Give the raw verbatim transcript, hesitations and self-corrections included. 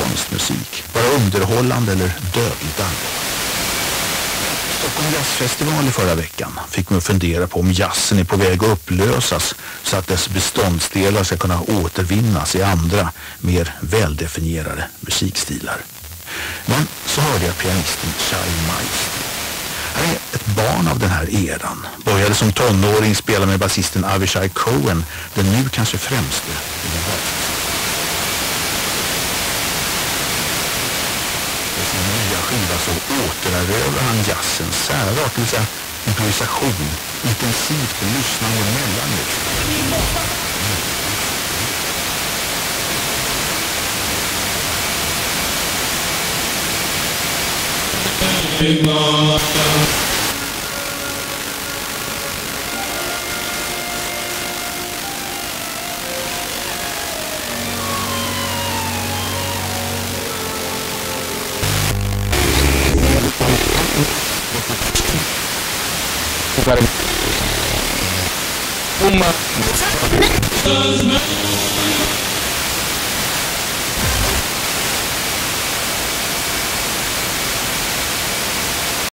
konstmusik, vara underhållande eller dödligt allvar. Stockholm Jazzfestival i förra veckan fick mig att fundera på om jazzen är på väg att upplösas så att dess beståndsdelar ska kunna återvinnas i andra, mer väldefinierade musikstilar. Men så hörde jag pianisten Charlie Meister. Han är ett barn av den här eran. Började som tonåring spela med basisten Avishai Cohen, den nu kanske främste i den världen. Med sin nya skiva så återerövrar han jazzens särart, det vill säga improvisation, intensivt lyssnande mellanljud. Uma